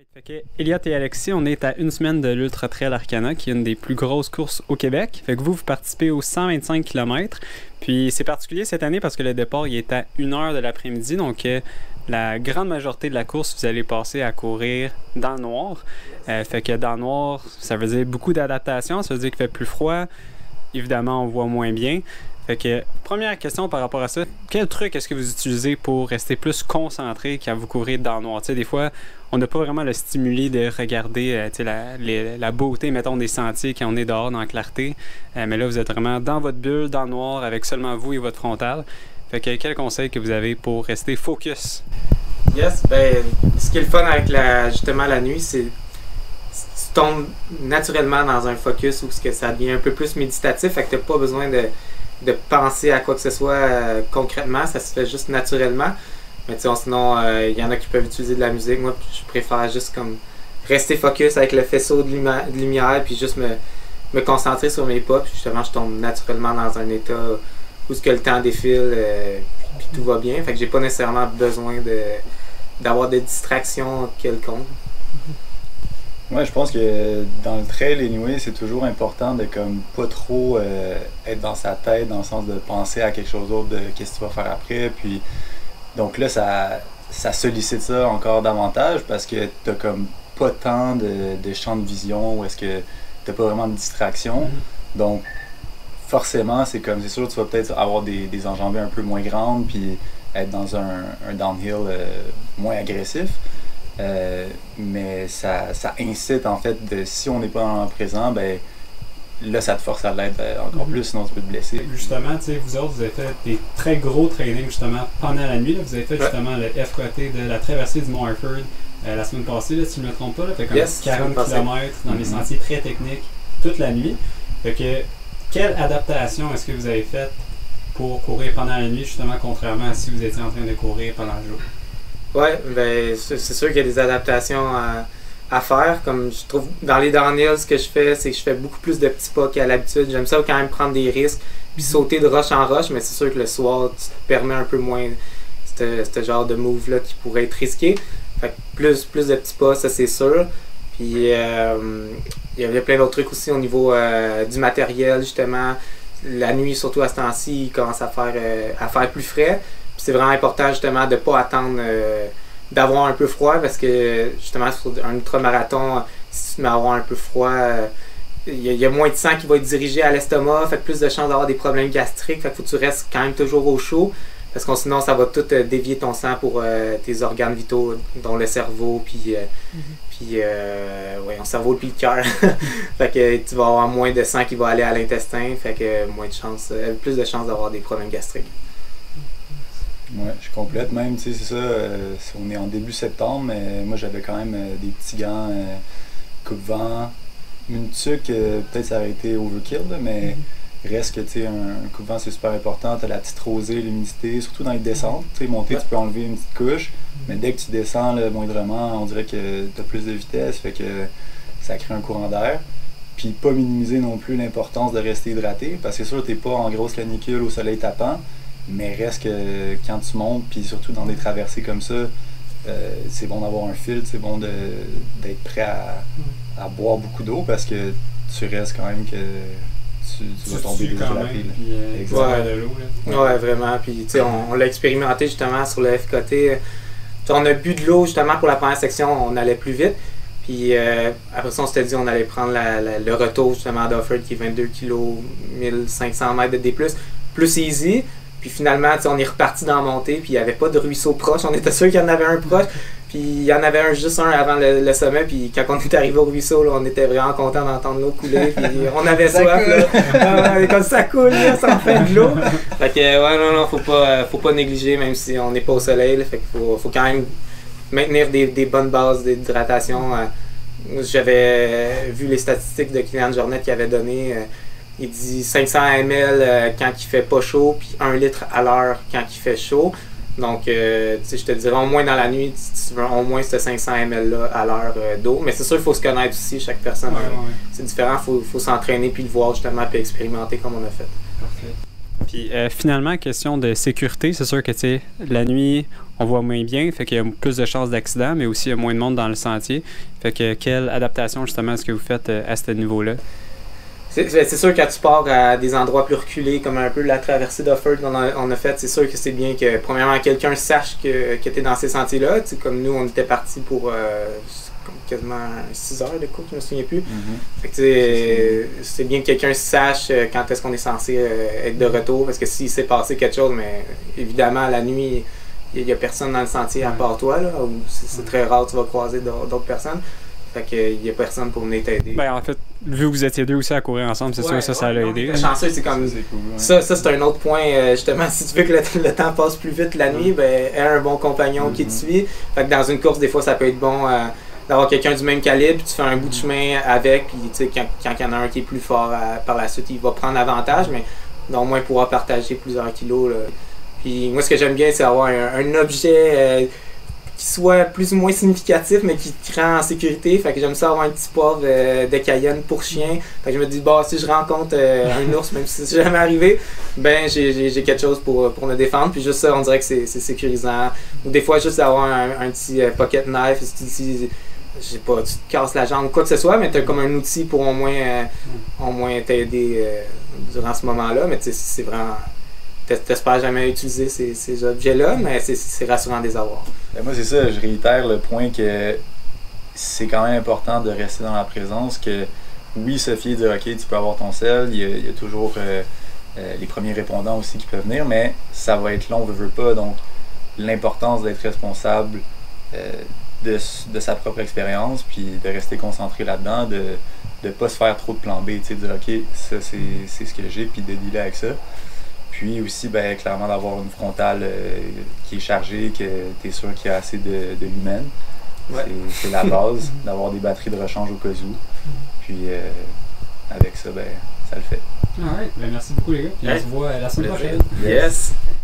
Fait que Elliot et Alexis, on est à une semaine de l'Ultra Trail Arcana, qui est une des plus grosses courses au Québec. Fait que vous participez aux 125 km. Puis c'est particulier cette année parce que le départ il est à 1h de l'après-midi. Donc la grande majorité de la course, vous allez passer à courir dans le noir. Fait que dans le noir, ça veut dire beaucoup d'adaptation. Ça veut dire qu'il fait plus froid. Évidemment, on voit moins bien. Fait que, première question par rapport à ça, quel truc est-ce que vous utilisez pour rester plus concentré quand vous courez dans le noir? Tu sais, des fois, on n'a pas vraiment le stimuli de regarder la beauté, mettons, des sentiers quand on est dehors dans la clarté. Mais là, vous êtes vraiment dans votre bulle, dans le noir, avec seulement vous et votre frontal. Fait que, quel conseil que vous avez pour rester focus? Yes, ben, ce qui est le fun avec justement la nuit, c'est tu tombes naturellement dans un focus où ça devient un peu plus méditatif, fait que tu n'as pas besoin de penser à quoi que ce soit concrètement, ça se fait juste naturellement. Mais sinon, il y en a qui peuvent utiliser de la musique. Moi, je préfère juste comme rester focus avec le faisceau de lumière puis juste me concentrer sur mes pas. Puis justement, je tombe naturellement dans un état où le temps défile puis tout va bien. Fait que j'ai pas nécessairement besoin d'avoir des distractions quelconques. Ouais, je pense que dans le trail, anyway, c'est toujours important de comme pas trop être dans sa tête, dans le sens de penser à quelque chose d'autre, de qu'est-ce que tu vas faire après. Puis, donc là, ça sollicite ça encore davantage parce que t'as comme pas tant de champ de vision ou est-ce que t'as pas vraiment de distraction. Donc, forcément, c'est sûr que tu vas peut-être avoir des enjambées un peu moins grandes puis être dans un downhill moins agressif. Mais ça incite en fait si on n'est pas en présent, ben là ça te force à l'être encore plus, sinon tu peux te blesser. Justement, tu sais, vous autres, vous avez fait des très gros trainings justement pendant la nuit. Là. Vous avez fait justement le FKT de la traversée du Mont Harford la semaine passée, là, si je ne me trompe pas. Là, fait comme 40 km dans des sentiers très techniques toute la nuit. Fait que quelle adaptation est-ce que vous avez faite pour courir pendant la nuit, justement, contrairement à si vous étiez en train de courir pendant le jour? Ouais, ben c'est sûr qu'il y a des adaptations à faire. Comme je trouve dans les downhills, ce que je fais, c'est que je fais beaucoup plus de petits pas qu'à l'habitude. J'aime ça quand même prendre des risques, puis sauter de roche en roche, mais c'est sûr que le soir, tu te permets un peu moins ce genre de move-là qui pourrait être risqué. Fait que plus de petits pas, ça c'est sûr. Puis il y a plein d'autres trucs aussi au niveau du matériel, justement. La nuit, surtout à ce temps-ci, il commence à faire plus frais. C'est vraiment important justement de ne pas attendre d'avoir un peu froid parce que justement sur un ultramarathon, si tu te mets à avoir un peu froid, il y a moins de sang qui va être dirigé à l'estomac, fait plus de chances d'avoir des problèmes gastriques, fait qu'il faut que tu restes quand même toujours au chaud parce que sinon ça va tout dévier ton sang pour tes organes vitaux, dont le cerveau, puis le cerveau puis le cœur. Fait que tu vas avoir moins de sang qui va aller à l'intestin, fait que plus de chances d'avoir des problèmes gastriques. Ouais, je complète même, tu sais, c'est ça, on est en début septembre, mais moi j'avais quand même des petits gants coupe-vent, une tuque, peut-être ça aurait été overkill, mais reste que, tu sais, un coupe-vent c'est super important, t'as la petite rosée, l'humidité, surtout dans les descentes, tu sais, monter tu peux enlever une petite couche, mais dès que tu descends, là, moindrement, on dirait que t'as plus de vitesse, fait que ça crée un courant d'air. Puis pas minimiser non plus l'importance de rester hydraté, parce que c'est sûr t'es pas en grosse canicule au soleil tapant, mais reste que quand tu montes, puis surtout dans des traversées comme ça, c'est bon d'avoir un filtre, c'est bon d'être prêt à boire beaucoup d'eau parce que tu restes quand même que tu vas tomber déshydraté. Ouais, vraiment. Puis tu sais, on l'a expérimenté justement sur le FKT. On a bu de l'eau justement pour la première section, on allait plus vite. Puis après ça, on s'était dit on allait prendre le retour justement d'Offord qui est 22 kg, 1500 mètres de D+, plus easy. Puis finalement, on est reparti dans la montée, puis il n'y avait pas de ruisseau proche. On était sûr qu'il y en avait un proche, puis il y en avait juste un avant le sommet. Puis quand on est arrivé au ruisseau, là, on était vraiment content d'entendre l'eau couler. Puis on avait soif. Comme ça coule, là, ça en fait de l'eau. Fait que, non, faut pas négliger, même si on n'est pas au soleil. Là, fait qu'il faut quand même maintenir des bonnes bases d'hydratation. J'avais vu les statistiques de Kylian Jornet qui avait donné. Il dit 500 ml quand il fait pas chaud, puis 1 litre à l'heure quand il fait chaud. Donc, je te dirais au moins dans la nuit, tu veux au moins ce 500 ml là à l'heure d'eau. Mais c'est sûr qu'il faut se connaître aussi, chaque personne. C'est différent, il faut s'entraîner puis le voir justement, puis expérimenter comme on a fait. Parfait. Puis finalement, question de sécurité, c'est sûr que la nuit, on voit moins bien, fait qu'il y a plus de chances d'accident, mais aussi il y a moins de monde dans le sentier. Fait que quelle adaptation justement est-ce que vous faites à ce niveau-là? C'est sûr que quand tu pars à des endroits plus reculés, comme un peu la traversée d'Offord qu'on a faite, c'est sûr que c'est bien que, premièrement, quelqu'un sache que tu es dans ces sentiers-là. Comme nous, on était partis pour quasiment 6 heures de course, je me souviens plus. Fait que c'est bien que quelqu'un sache quand est-ce qu'on est censé être de retour, parce que s'il s'est passé quelque chose, mais évidemment, la nuit, il n'y a personne dans le sentier à part toi, là, ou c'est très rare que tu vas croiser d'autres personnes. Fait qu'il n'y a personne pour venir t'aider. Ben, en fait, vu que vous étiez deux aussi à courir ensemble, c'est sûr que ça l'a aidé. Chanceux, c'est comme ça, c'est un autre point. Justement, si tu veux que le temps passe plus vite la nuit, ben, aie un bon compagnon qui te suit. Fait que dans une course, des fois, ça peut être bon d'avoir quelqu'un du même calibre, puis tu fais un bout de chemin avec, puis tu sais, quand il y en a un qui est plus fort par la suite, il va prendre avantage, mais au moins pouvoir partager plusieurs kilos. Là. Puis moi, ce que j'aime bien, c'est avoir un objet qui soit plus ou moins significatif, mais qui te rend en sécurité. Fait que j'aime ça avoir un petit poivre de Cayenne pour chien. Fait que je me dis, si je rencontre un ours, même si c'est jamais arrivé, ben j'ai quelque chose pour me défendre. Puis juste ça, on dirait que c'est sécurisant. Ou des fois, juste avoir un petit pocket knife, si tu dis, je sais pas, tu te casses la jambe ou quoi que ce soit, mais tu as comme un outil pour au moins t'aider durant ce moment-là. Mais tu sais, c'est vraiment... T'espères jamais utiliser ces objets-là, mais c'est rassurant de les avoir. Ben moi, c'est ça, je réitère le point que c'est quand même important de rester dans la présence, que oui, Sophie dit, OK, tu peux avoir ton sel, il y a toujours les premiers répondants aussi qui peuvent venir, mais ça va être long, on veut pas, donc l'importance d'être responsable de sa propre expérience, puis de rester concentré là-dedans, de ne pas se faire trop de plan B, tu sais, de dire, OK, ça c'est ce que j'ai, puis de dealer avec ça. Puis aussi, ben, clairement, d'avoir une frontale qui est chargée, que tu es sûr qu'il y a assez de lumens. Ouais. C'est la base, d'avoir des batteries de rechange au cas où. Puis avec ça, ben, ça le fait. Alright, ben merci beaucoup les gars. Puis on se voit la semaine prochaine. Yes!